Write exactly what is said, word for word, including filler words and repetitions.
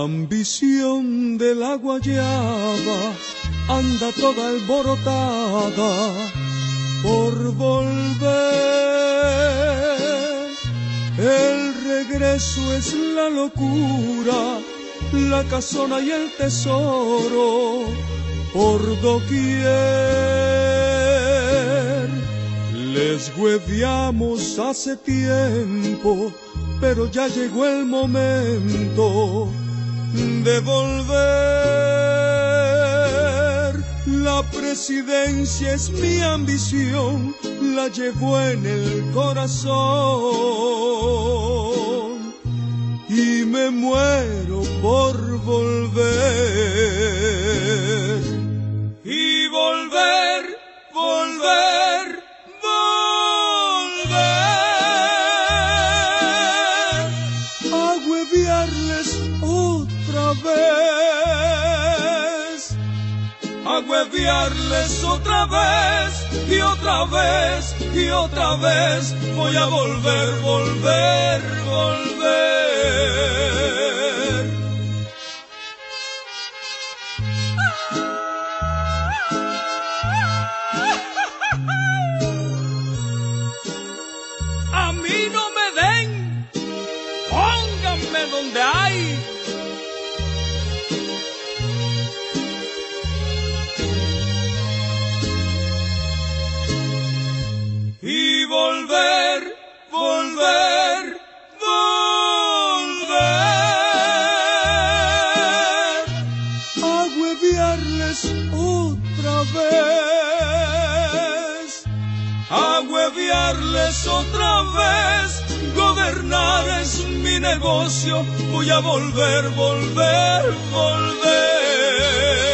ambición de la guayaba anda toda alborotada por volver. El regreso es la locura, la casona y el tesoro por doquier. Les hueviamos hace tiempo, pero ya llegó el momento de volver. La presidencia es mi ambición, la llevo en el corazón y me muero por volver. Y volver, volver, volver a hueviarles otra vez, a hueviarles otra vez y otra vez y otra vez. Voy a volver, volver, volver. A mí no me den, pónganme donde hay. Y volver, volver, volver a hueviarles otra vez, a hueviarles otra vez. Gobernar es mi negocio, voy a volver, volver, volver.